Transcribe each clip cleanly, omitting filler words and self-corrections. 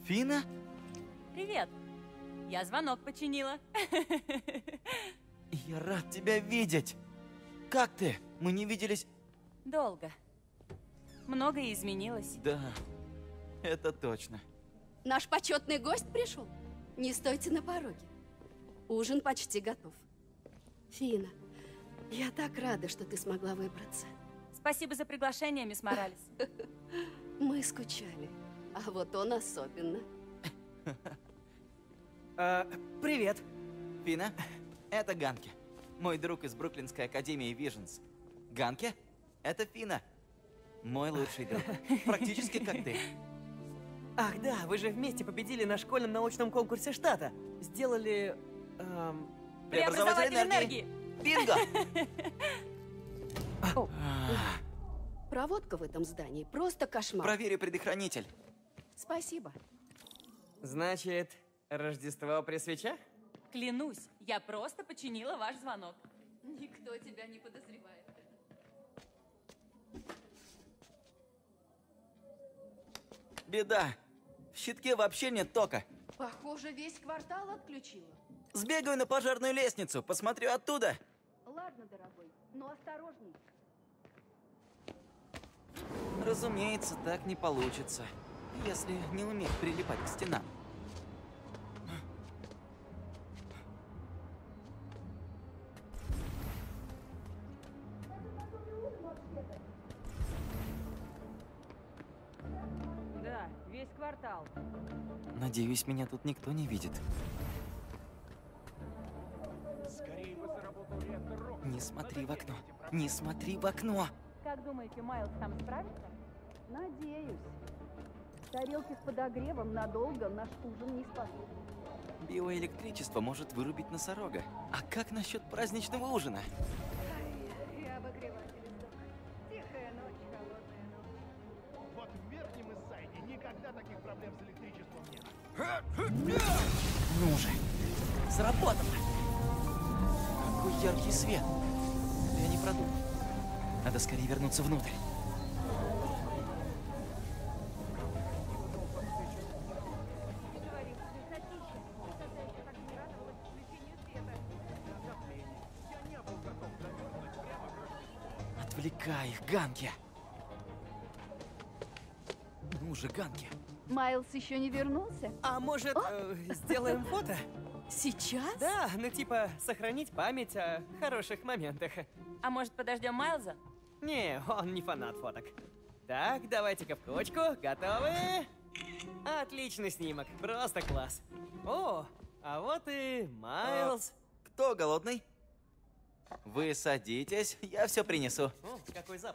Фина? Привет. Я звонок починила. Я рад тебя видеть. Как ты? Мы не виделись... Долго. Многое изменилось. Да, это точно. Наш почетный гость пришел. Не стойте на пороге. Ужин почти готов. Фина, я так рада, что ты смогла выбраться. Спасибо за приглашение, мисс Моралес. Мы скучали. А вот он особенно. Привет. Фина, это Ганке. Мой друг из Бруклинской академии Виженс. Ганке, это Фина. Мой лучший друг. Практически как ты. Ах да, вы же вместе победили на школьном научном конкурсе штата. Сделали... Преобразователь энергии. Бинго! Проводка в этом здании просто кошмар. Проверю предохранитель. Спасибо. Значит, Рождество при свечах? Клянусь, я просто починила ваш звонок. Никто тебя не подозревает. Беда. В щитке вообще нет тока. Похоже, весь квартал отключила. Сбегаю на пожарную лестницу, посмотрю оттуда. Ладно, дорогой, но осторожней. Разумеется, так не получится, если не уметь прилипать к стенам. Да, весь квартал. Надеюсь, меня тут никто не видит. Не смотри в окно. Не смотри в окно. Как думаете, Майлз там справится? Надеюсь. Тарелки с подогревом надолго наш ужин не спасут. Биоэлектричество может вырубить носорога. А как насчет праздничного ужина? И обогреватель сдох. Тихая ночь, холодная ночь. Вот в Верхнем Иссайде никогда таких проблем с электричеством нет. Ну же, сработало! Какой яркий свет! Я не продумал. Надо скорее вернуться внутрь. Отвлекай их, Ганки! Ну же, Ганки! Майлз еще не вернулся? А может, сделаем фото? Сейчас? Да, ну типа, сохранить память о хороших моментах. А может, подождем Майлза? Не, он не фанат фоток. Так, давайте-ка в кучку. Готовы? Отличный снимок, просто класс. О, а вот и Майлз. Кто голодный? Вы садитесь, я все принесу. О, какой запах.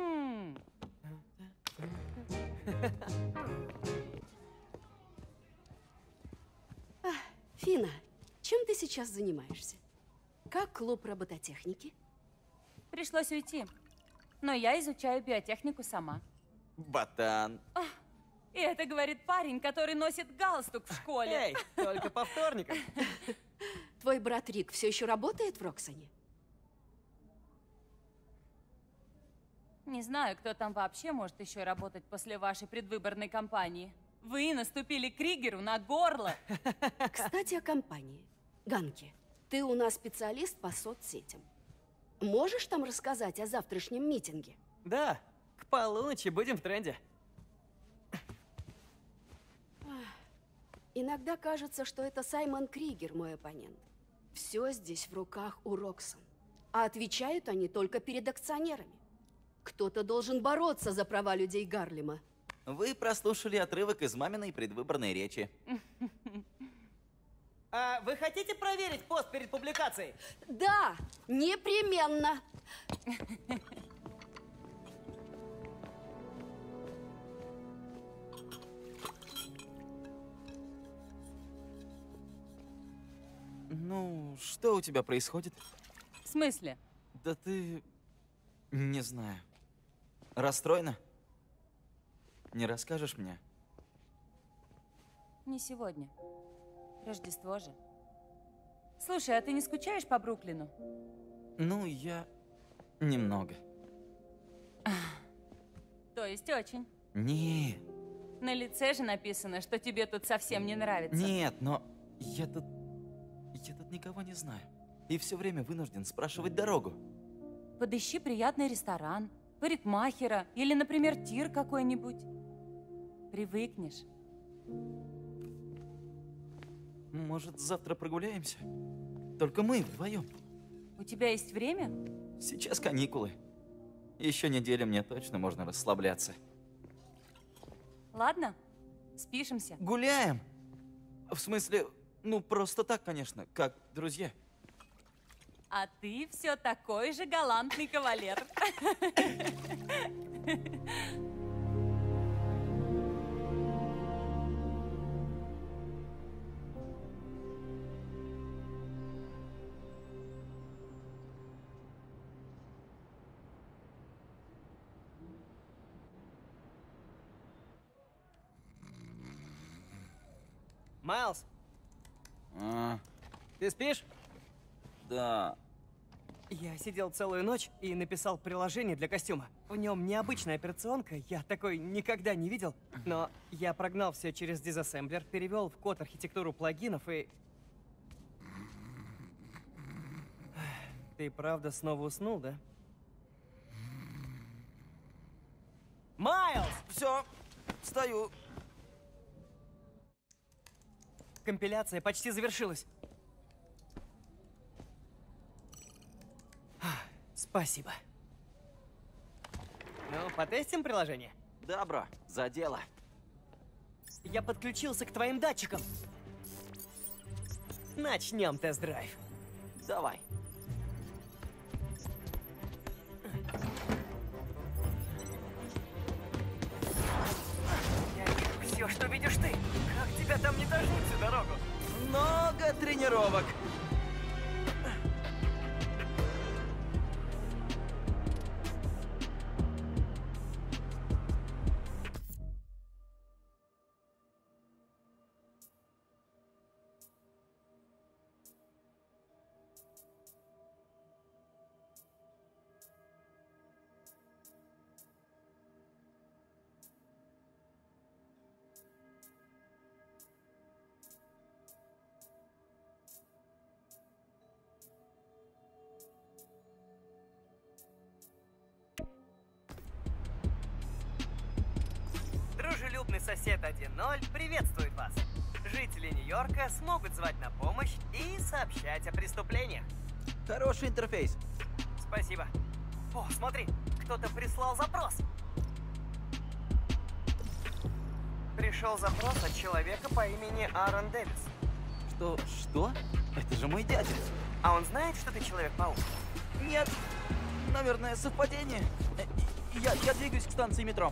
Фина, чем ты сейчас занимаешься? Как клуб робототехники? Пришлось уйти. Но я изучаю биотехнику сама. Ботан. И это говорит парень, который носит галстук в школе. Эй, только по вторникам. Твой брат Рик все еще работает в Роксоне? Не знаю, кто там вообще может еще работать после вашей предвыборной кампании. Вы наступили Кригеру на горло. Кстати, о компании. Ганки, ты у нас специалист по соцсетям. Можешь там рассказать о завтрашнем митинге? Да, к полуночи будем в тренде. Иногда кажется, что это Саймон Кригер, мой оппонент. Все здесь в руках у Роксон. А отвечают они только перед акционерами. Кто-то должен бороться за права людей Гарлема. Вы прослушали отрывок из маминой предвыборной речи. А вы хотите проверить пост перед публикацией? Да, непременно. Ну, что у тебя происходит? В смысле? Да ты... Не знаю. Расстроена? Не расскажешь мне? Не сегодня. Рождество же. Слушай, а ты не скучаешь по Бруклину? Ну, я... Немного. То есть очень. Не, На лице же написано, что тебе тут совсем не нравится. Нет, но я тут никого не знаю. И все время вынужден спрашивать дорогу. Подыщи приятный ресторан, парикмахера или, например, тир какой-нибудь. Привыкнешь. Может, завтра прогуляемся? Только мы вдвоем. У тебя есть время? Сейчас каникулы. Еще неделю мне точно можно расслабляться. Ладно, спишемся. Гуляем? В смысле, ну просто так, конечно, как друзья. А ты все такой же галантный кавалер. Майлз, А, ты спишь? да. Я сидел целую ночь и написал приложение для костюма. В нем необычная операционка, я такой никогда не видел. Но я прогнал все через дизассемблер, перевел в код архитектуру плагинов и... Ты правда снова уснул, да? Майлз! Все, встаю. Компиляция почти завершилась. Спасибо. Ну, потестим приложение? Да, бро, за дело. Я подключился к твоим датчикам. Начнем тест-драйв. Давай. Я вижу все, что видишь ты. Как тебя там не тошнит всю дорогу? Много тренировок. Дружелюбный сосед 1.0 приветствует вас. Жители Нью-Йорка смогут звать на помощь и сообщать о преступлениях. Хороший интерфейс. Спасибо. О, смотри, кто-то прислал запрос. Пришел запрос от человека по имени Аарон Дэвис. Что? Это же мой дядя. А он знает, что ты Человек-паук? Нет, наверное, совпадение. Я двигаюсь к станции метро.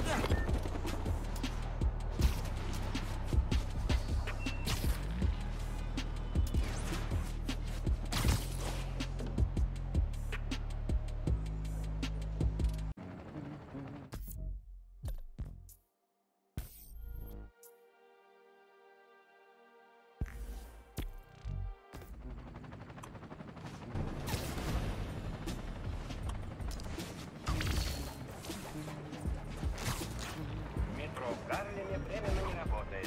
Метро в Гарлеме временно не работает.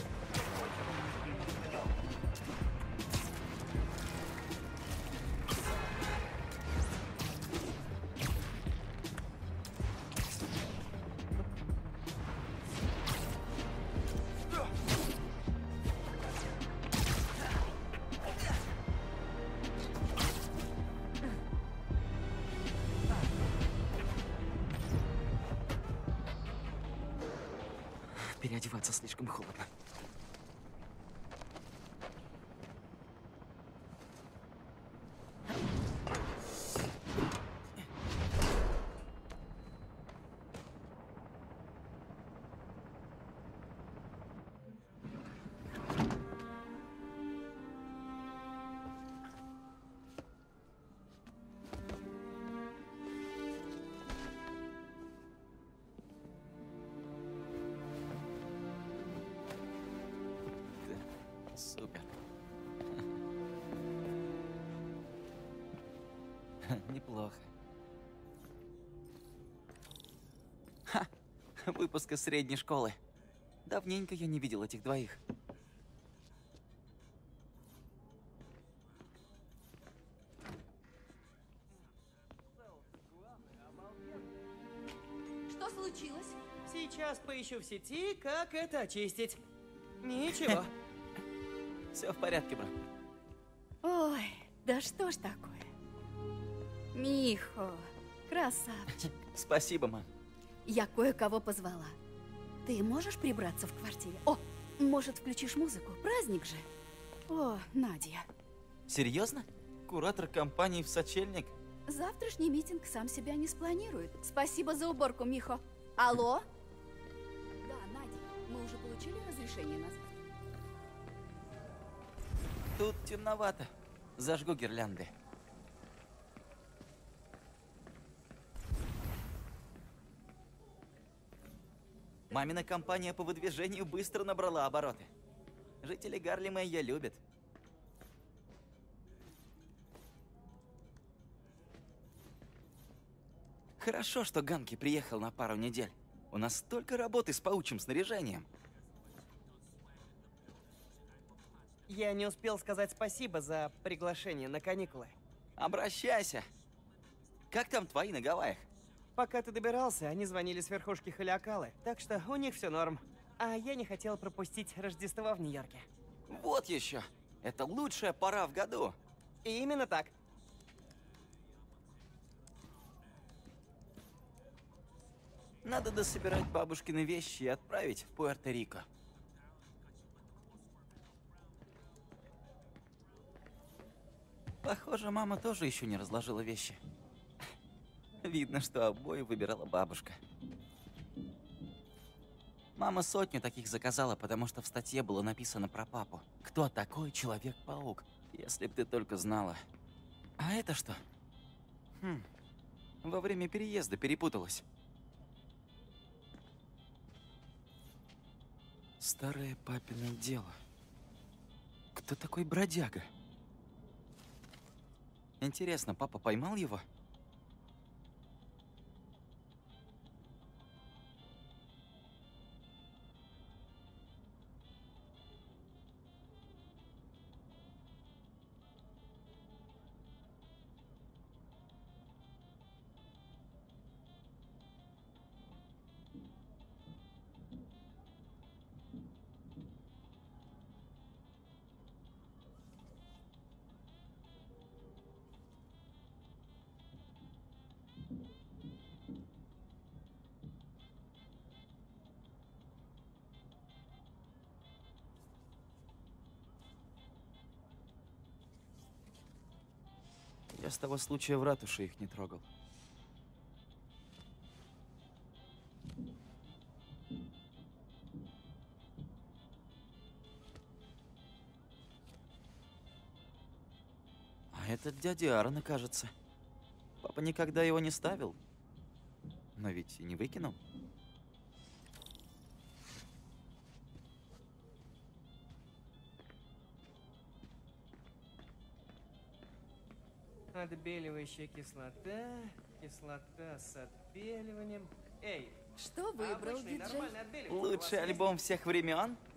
Переодеваться слишком холодно. Супер. Неплохо. Ха! Выпуск из средней школы. Давненько я не видел этих двоих. Что случилось? Сейчас поищу в сети, как это очистить. Ничего. Все в порядке, брат. Ой, да что ж такое? Михо, красавчик. Спасибо, мам. Я кое-кого позвала. Ты можешь прибраться в квартире? О, может, включишь музыку? Праздник же. О, Надя. Серьезно? Куратор компании в сочельник? Завтрашний митинг сам себя не спланирует. Спасибо за уборку, Михо. Алло? Да, Надя, мы уже получили разрешение на завтра? Тут темновато. Зажгу гирлянды. Мамина компания по выдвижению быстро набрала обороты. Жители Гарлема ее любят. Хорошо, что Ганки приехал на пару недель. У нас столько работы с паучьим снаряжением. Я не успел сказать спасибо за приглашение на каникулы. Обращайся. Как там твои на Гавайях? Пока ты добирался, они звонили с верхушки Халиакалы, так что у них все норм. А я не хотел пропустить Рождество в Нью-Йорке. Вот еще. Это лучшая пора в году. И именно так. Надо дособирать бабушкины вещи и отправить в Пуэрто-Рико. Похоже, мама тоже еще не разложила вещи. Видно, что обои выбирала бабушка. Мама 100 таких заказала, потому что в статье было написано про папу. Кто такой Человек-паук? Если б ты только знала. А это что? Во время переезда перепуталась. Старое папино дело. Кто такой бродяга? Интересно, папа поймал его? Я с того случая в ратуше их не трогал. А этот дядя Аарона, кажется. Папа никогда его не ставил. Но ведь и не выкинул. Отбеливающая кислота, кислота с отбеливанием. Эй, Что выбрал обычный диджей? нормальный отбеливатель у вас Лучший есть? альбом всех времен?